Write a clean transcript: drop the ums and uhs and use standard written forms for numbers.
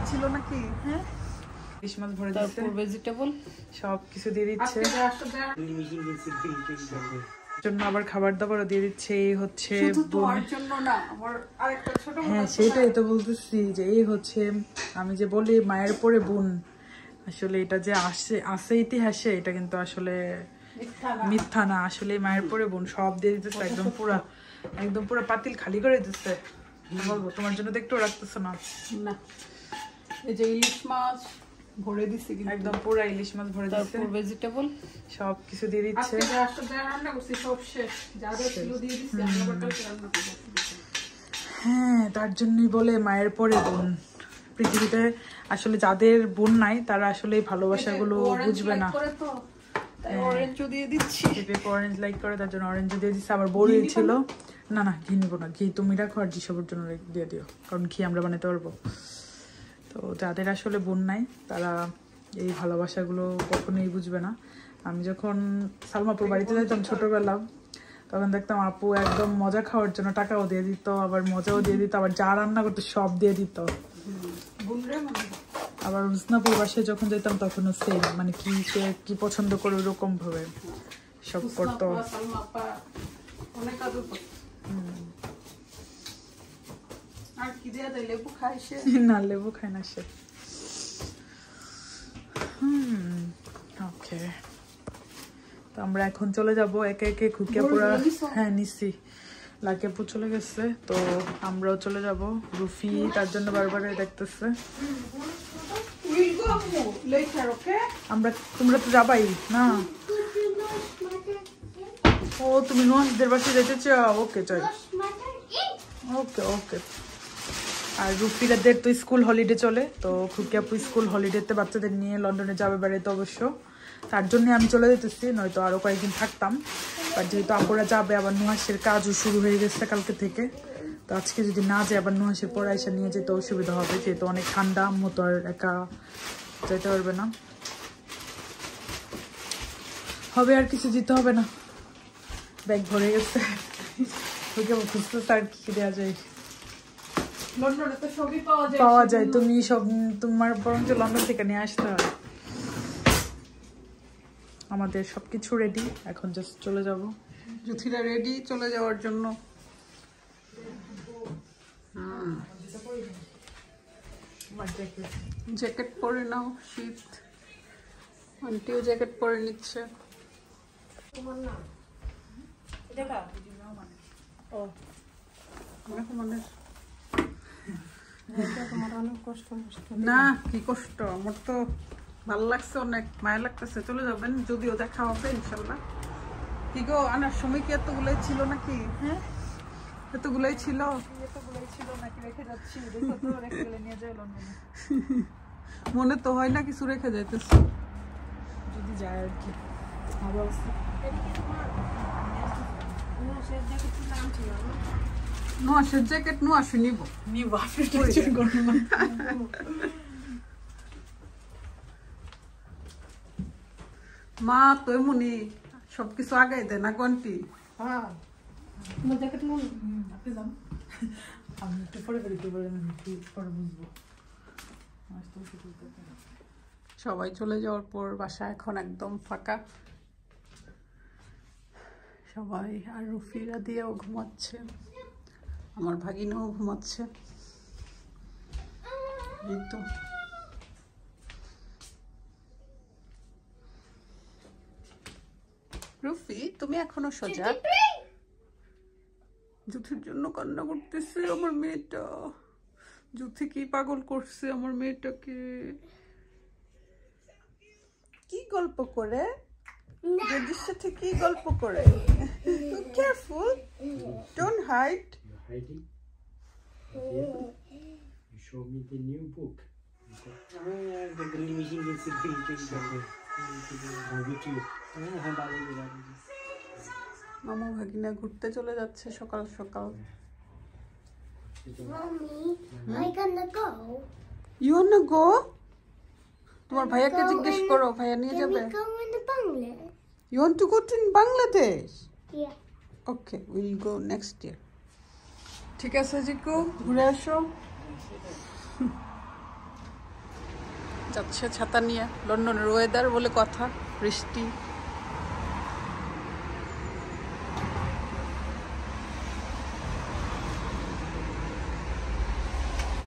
ছিল নাকি? হ্যাঁ, ইলিশ মাছ ভরে দিচ্ছে, তারপর ভেজিটেবল সব কিছু দিয়ে দিচ্ছে, জন্য আবার খাবার দাবারও দিয়ে দিচ্ছে। এই হচ্ছে হ্যাঁ সেটাই তো বলতেছি যে এই হচ্ছে আমি যে বলি মায়ের পরে বোন, আসলে এটা যে আসে ইতিহাসে এটা কিন্তু আসলে মিথ্যা না, আসলে মায়ের পরে বোন সব দিয়ে দিতেছে, একদম পুরো পাতিল খালি করে দিতেছে। বলবো তোমার জন্য তো একটু রাখতেছে না। এই যে ইলিশ মাছ ভরে দিছি, একদম পুরো ইলিশ মাছ ভরে দিচ্ছে, তারপর ভেজিটেবল সব কিছু দিয়ে দিচ্ছে। হ্যাঁ তার জন্যই বলে মায়ের পরে বোন। পৃথিবীতে আসলে যাদের বোন নাই তারা আসলে এই ভালোবাসাগুলো বুঝবে না। অরেঞ্জও দিয়ে দিচ্ছি, অরেঞ্জ লাইক করে তার জন্য অরেঞ্জও দিয়ে দিচ্ছে। আবার বড়ই ছিল, না না ঘি নিবো না, ঘি তুমি রাখো আর জিসবের জন্য দিয়ে দিও, কারণ ঘি আমরা বানাতে পারবো। তো যাদের আসলে বোন নাই তারা এই ভালোবাসাগুলো কখনোই বুঝবে না। আমি যখন সালমাপুর বাড়িতে যেতাম ছোটবেলা, তখন দেখতাম আপু একদম মজা খাওয়ার জন্য টাকাও দিয়ে দিত, আবার মজাও দিয়ে দিত, আবার যা রান্না করতো সব দিয়ে দিত। আবার হুসনাপুর বাসায় যখন যেতাম তখনও সেম, মানে কি সে কি পছন্দ করে ওরকম ভাবে সব করতো। না লেবু খায় না সে। ওকে, তো আমরা এখন চলে যাবো একে একে। খুকিয়াপুরা হ্যাঁ নিচ্ছি, লাকিয়াপু চলে গেছে, তো আমরাও চলে যাব। রুফি তার জন্য বারবার দেখতেছে। তোমরা তো যাবাই না? ও তুমি নুয়ান্সদের বাসায় যেতে চাও? ওকে চল, ওকে ওকে। আর রুফিরাদের তো স্কুল হলিডে চলে, তো খুকিয়াপু স্কুল হলিডেতে বাচ্চাদের নিয়ে লন্ডনে যাবে বেড়াতে অবশ্য, তার জন্য আমি চলে যেতেছি, নয়তো আরো কয়েকদিন থাকতাম। আর যেহেতু আপুরা যাবে, আবার নুহাসের কাজও শুরু হয়ে গেছে কালকে থেকে, তো আজকে যদি না যায় আবার নুহাসের পরে এসে নিয়ে যেতে অসুবিধা হবে, যেহেতু অনেক ঠান্ডা, আম্মু তো আর একা যেতে পারবে না। হবে আর কিছু দিতে হবে না, ব্যাগ ভরে গেছে। খুঁজতেছে আর কি দেওয়া যায়, লন্ডনে তো সবই পাওয়া যায়। তুমি সব তোমার বরঞ্চ লন্ডন থেকে নিয়ে আসতে হয়। আমাদের সবকিছু রেডি, এখন জাস্ট চলে যাব। জুথিরা রেডি চলে যাওয়ার জন্য। জ্যাকেট পরে নাও, শীত। আন্টিও জ্যাকেট পরে নিচ্ছে। না কি কষ্ট, আমার তো ভালো লাগছে, অনেক মায়া লাগতেছে। চলে যাবেন, যদিও দেখা হবে ইনশাল্লাহ। কি গো, আনার সময় কি এতগুলোই ছিল নাকি? হ্যাঁ এতগুলোই ছিল, নাকি রেখে যাচ্ছি, নিয়ে যাই লন্ডনে। মনে তো হয় না কিছু রেখে যাইতেছে, যদি যায় আর কি। নুহাসের জ্যাকেট নুহাসে নিব। মা তো এমনি সবকিছু আগাই দেয় না গন্টি। আমি একটু পরে বেরোতে পারি, পরে বুঝবো। সবাই চলে যাওয়ার পর বাসা এখন একদম ফাঁকা। সবাই আর রুফিরা দিয়েও ঘুমাচ্ছে, আমার ভাগিনাও ঘুমাচ্ছে। এই তো রুফি, তুমি এখনো সোজা? জুথির জন্য কান্না করতেছে আমার মেয়েটা। জুথি কি পাগল করছে আমার মেয়েটাকে। কি গল্প করে, জেডির সাথে কি গল্প করে? Careful, don't hide. You show me the new book. The green machine is মামু ভাগিনা ঘুরতে চলে যাচ্ছে সকাল সকাল। You wanna go? তোমার ভাইয়াকে জিজ্ঞেস করো, ভাইয়া নিয়ে যাবে। You want to go to Bangladesh? Yeah. Okay, we'll go next year. ঠিক আছে জিকু, ঘুরে আসো। যাচ্ছে ছাতা নিয়ে। লন্ডনের ওয়েদার বলে কথা, বৃষ্টি।